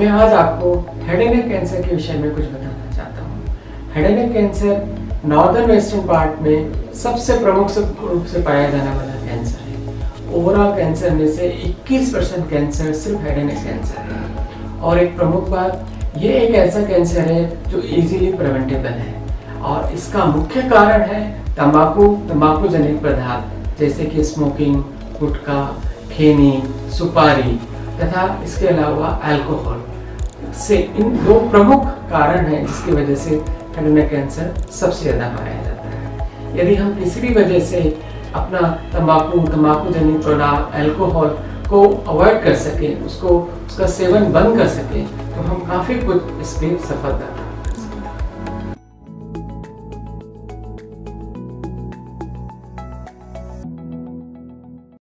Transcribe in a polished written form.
मैं आज आपको हेड एंड नेक कैंसर के विषय में कुछ बताना चाहता हूँ। Head and neck cancer northern western part में सबसे प्रमुख रूप से पाया जाने वाला कैंसर है। ओवरऑल कैंसर में से 21% कैंसर सिर्फ हेड एंड नेक कैंसर है। और एक प्रमुख बात, ये एक ऐसा कैंसर है जो इजीली प्रिवेंटेबल है और इसका मुख्य कारण है तंबाकू जनित पदार्थ जैसे कि स्मोकिंग, गुटखा, खैनी, सुपारी तथा इसके अलावा अल्कोहल से इन दो प्रमुख कारण हैं जिसकी वजह से हेड एंड नेक कैंसर सबसे ज़्यादा पाया जाता है। यदि हम किसी भी वजह से अपना तंबाकू जनित पदार्थ अल्कोहल को अवॉइड कर सकें, उसका सेवन बंद कर सकें, तो हम काफ़ी कुछ इस पर सफलता